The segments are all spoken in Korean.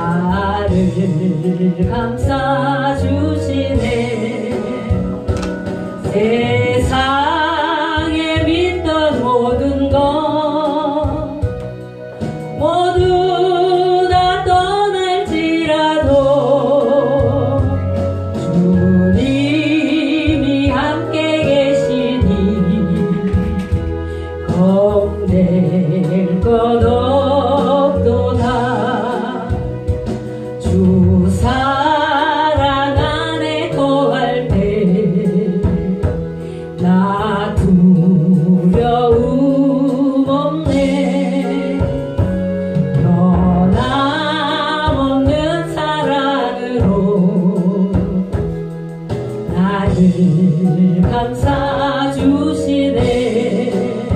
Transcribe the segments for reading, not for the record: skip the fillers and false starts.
나를 감싸주시네. 세상에 믿던 모든 것 모두 다 떠날지라도 주님이 함께 계시니 겁낼 것 없도다. 주 사랑 안에 거할 때 나 두려움 없네. 변함없는 사랑으로 나를 감싸주시네.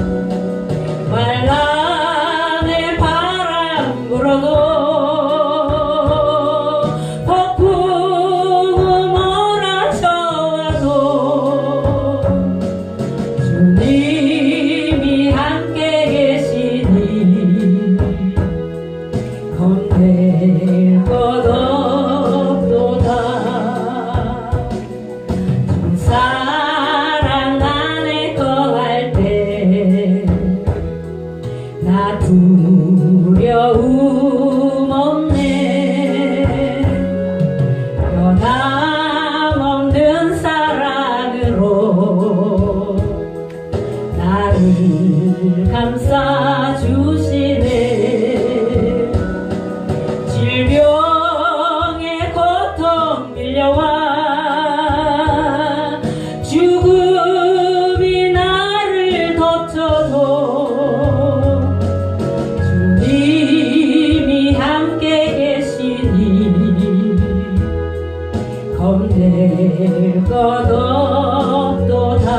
말랑의 바람 불어도 주님이 함께 계시니 겁낼 것 없도다. 주 사랑 안에 거할 때 나 두려움 없네. 변함없는 사랑으로 나를 감싸주시네. 질병의 고통 밀려와 죽음이 나를 덮쳐도 주님이 함께 계시니 겁낼 것 없도다.